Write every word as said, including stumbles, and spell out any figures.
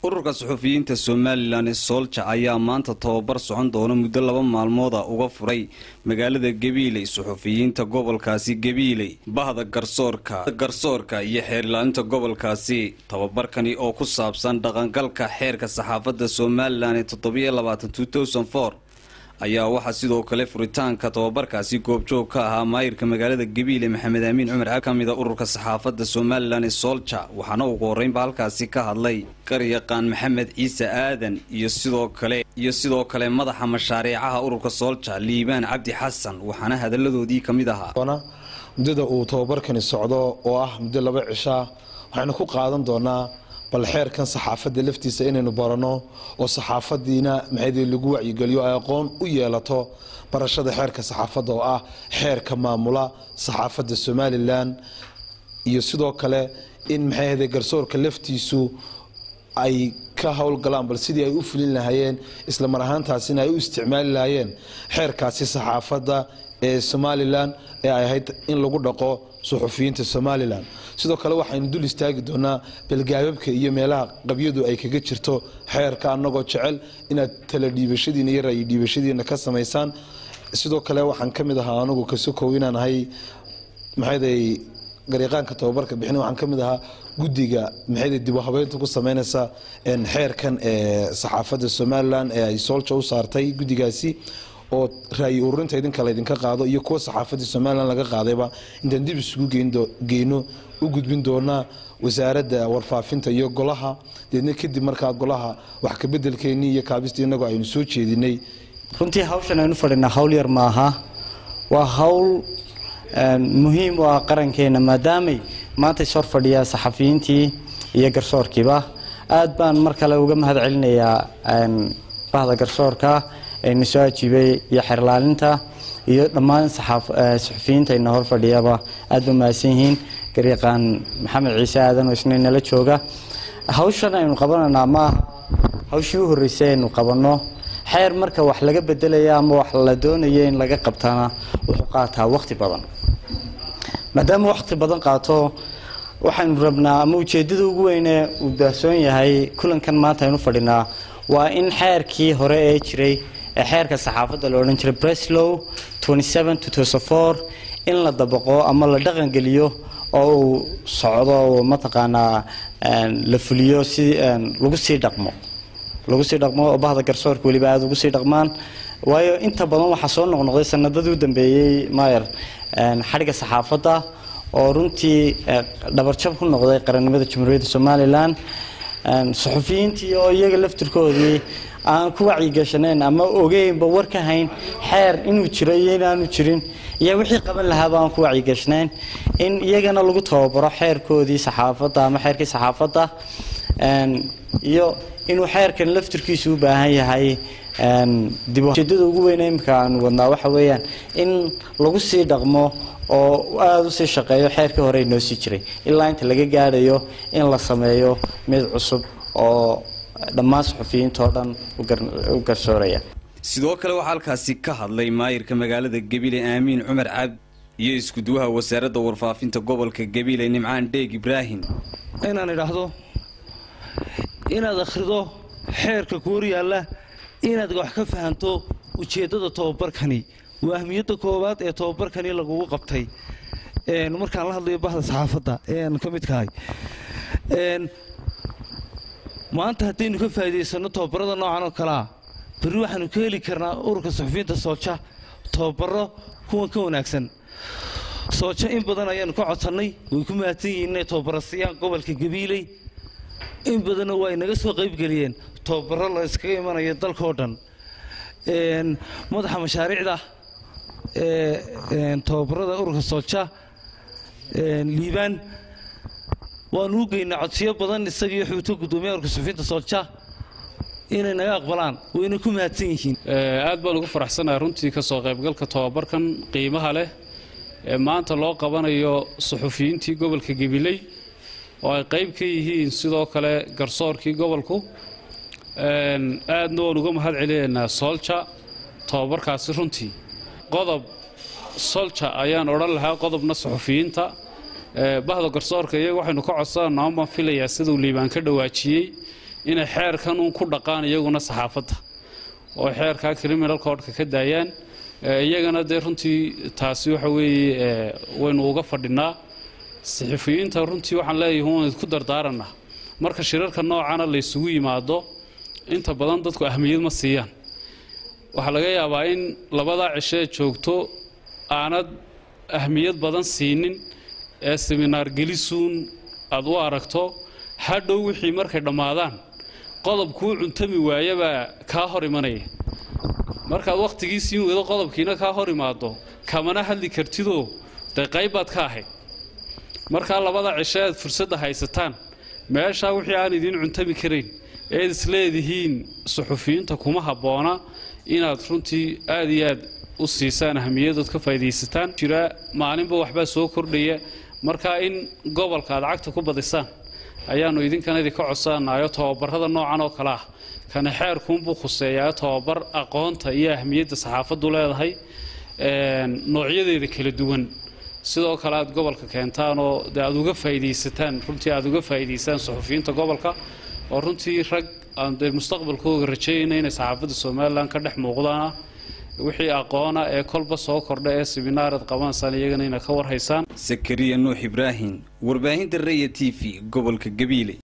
ururka suxufiyiinta Somaliland Soldier ayaa maanta tababar socon doona muddo laba maalmood ah uga furay magaalada Gabiley suxufiyiinta gobolkaasi Gabiley bahda garsoorka garsoorka iyo xeerlaalinta gobolkaasi tababarkani oo ku saabsan dhaqangalka xeerka saxaafadda Somaliland toddoba iyo labaatan two thousand four ayaa waxa sidoo kale furitaanka tababarkaasi goobjoog ka ahaa maayirka magaalada Gabiley Maxamed Amiin Cumar kamida ururka saxaafadda Somaliland Soldier waxaana ugu horeynba halkaasi ka hadlay qaryaqaan Maxamed Ciise Aadan iyo sidoo kale iyo sidoo kale madaxa mashaariicaha ururka Soldier Liibaan Cabdi Xasan waxaana hadaladoodii kamid ahaa muddada uu tababarkani socdo oo ah muddo laba cisho waxaanu ku qaadan doonaa bal xeerkan saxaafadda laftiisa inaynu barano oo saxaafadiina maxay lagu wacyigeliyo ay aqoon u yeelato barashada xeerka saxaafadda oo ah xeerka maamula saxaafadda Somaliland iyo sidoo kale in maxay garsoorka laftiisu ay ka hawlgalaan bal sidii ay u fulin lahaayeen isla mar ahaantaasina ay u isticmaali lahaayeen xeerkaasi saxaafadda ee Somaliland ee ay ahayd in lagu dhaqo suxufiyiinta Somaliland sidoo kale waxaan dul istaagi doonaa balgaababka iyo meelaha qabyadu ay kaga jirto xeerka anagoo jecel inaad tala dhiibashadiina iyo raay dhiibashadiina ka sameeysan sidoo kale waxaan kamid ahaa anagu ka soo koobinaan ahay maxay gariiqaanka tababarka bixin waxaan kamid ahaa gudiga maxay dib u habeynta ku sameynaysa in xeerkan ee saxaafadda Somaliland ee ay Soldier u saartay gudigaasi oo raay ururinta idin kale idin ka qaado iyo kuwa saxaafadda Somaliland laga qaadayba intaan dib isugu geeyno u gudbin doona wasaaradda warfaafinta iyo golaha deedna kadib markaa golaha wax ka bedelkeeni iyo kaabista inagu aynu soo jeedinay runtii hawshan aynu fadhina hawl yar maaha waa hawl muhiim u ah qarankeena maadaama maanta soo fadhiya saxafiyiintii iyo garsoorkiiba aad baan mar kale uga mahad celinayaa bahda garsoorka ee soo ajiibay iyo xeerlaalinta iyo dhammaan saxafiyiinta inoo hor fadhiyaba aad u maasan yihiin gariiqaan Maxamed Ciise Aadan oo isna nala jooga hawshan aynu qabanana ma hawshii u horeysay aynu qabano xeer marka wax laga bedelayo ama wax la doonayo in laga qabtana wuxuu qaataa waqti badan maadaama waqti badan qaato waxaan rabnaa ama ujeedada ugu weyn ee uu daahsoon yahay kulankan maanta aynu fadhinaa waa in xeerkii hore ee jiray xeerka saxaafadda loo oran jiray Press Law twenty-seven two thousand four in la dabaqo ama la dhaqan geliyo oo socdo mataqaana la fuliyo si lagu sii dhaqmo lagu sii dhaqmo oo bahda garsoorka waliba aad ugu sii dhaqmaan waayo inta badan waxa soo noqnoqday sanadadii u dambeeyay maayar xariga saxaafadda oo runtii dhabarjab ku noqday qarannimada Jamhuuriyadda Somaliland suxufiyiintii oo iyaga laftirkoodii aan ku wacyi gashaneen ama ogeynba war ka hayn xeer inuu jiro iyo inaanu jirin iyo wixii qaban lahaa baan ku wacyi gashaneen in iyagana lagu tababaro xeerkoodii saxaafadda ama xeerkii saxaafadda iyo inuu xeerkan laftirkiisu u baahan yahay dib u jeedada ugu weyn ee imka aan wadnaa waxa weeyaan in lagu sii dhaqmo oo aad u sii shaqeeyo xeerkii hore inoo sii jiray ilaa inta laga gaarayo in la sameeyo mid cusub oo dhammaan suxufiyiinta oo dhan u garsooraya sidoo kale waxa halkaasi ka hadlay maayirka magaalada Gabiley Amiin Cumar Cabdi iyo isku duwaha wasaaradda warfaafinta gobolka Gabiley Nimcaan Deeg Ibrahim inaan iraahdo inaad akhrido xeerka kuuriyaala inaad wax ka fahanto ujeedada tababarkani waa ahmiyadda koowaad ee tababarkani lagu qabtay een markaan la hadlayo bahda saxaafadda ee aan ka mid kahay een maanta hadaynu ka faa'iideysano tababarada noocan oo kala bari waxaanu ka heli karnaa ururka suxufiyiinta Soldier tababaro kuwa ka wanaagsan Soldier in badan ayaan ka codsanay way ku maataan inay tababarasiyaan gobolka Gabiley in badan way naga soo qayb galiyeen tababaro la iskaga imanayo dalka oo dhan een madaxa mashaariicda ee tababarada ururka Soldier een Liibaan waan u geynaa codsiyo badan isagii xuuto gudoomiyaha ururka suxufiyiinta Soldier inay naga aqbalaan wayna ku mahadsan yihiin aad baan ugu faraxsanahay runtii ka soo qaybgalka tababarkan qiimaha leh ee maanta loo qabanayo suxufiyiintii gobolka Gabiley oo ay qayb ka yihiin sidoo kale garsoorkii gobolku een aadna waan uga mahad celinaynaa Soldier tababarkaasi runtii qodob Soldier ayaan oran lahaa qodobna suxufiyiinta bahda garsoorka iyaga waxaynu ka codsanaa ma filayaa sidoo Liibaan ka dhawaajiyay inay xeerkan uun ku dhaqaan iyaguna saxaafadda oo xeerka criminal code-ka ka daayaan iyagana dee runtii taasi waxa weeye waynu uga fadhinaa saxafiyiinta runtii waxaan leeyahay waan ku dardaaranaa marka shirarka noocana la isugu yimaado inta badan dadku ahmiyad ma siiyaan waxa laga yaabaa in labada cisho joogto aanad ahmiyad badan siinin ee seminar gelisuun aad u aragto hadhow wixii markay dhamaadaan qodobkuu cuntami waayaba ka hor imanaya markaad waqtigiisii wada qodobkiina ka hor imaado kamana hadli kartidoo qaybaad ka ahayd marka labada cisho aad fursad haysataan meesha wixii aan idin cuntami kareyn ee isleedihiin suxufiyiinta kuma haboona inaad runtii aad iyo aad u siisaan ahmiyadooda ka faa'iideysataan jira maalinba waxba soo kordhaya marka in gobolka aad cagta ku badisaan ayaanu idinkana idin ka codsanayo tababarada noocan oo kala ah kana xeerkuun buu khuseeyaa tababar aqoonta iyo ahmiyadda saxaafaddu leedahay een noocyadeeda kala duwan sidoo kale aad gobolka keentaan oo aad uga faa'iideysataan runtii aad uga faa'iideysaan suxufiyiinta gobolka oo runtii rag aan mustaqbalkooda rajaynayna inay saxaafadda Soomaaliland ka dhex muuqdaan wixii aqoona ee kolba soo kordhay ee seminaarad qabansan iyagana inay ka war haysaan Zakariya Nuux Ibrahim warbaahinta Raya T V gobolka Gabiley.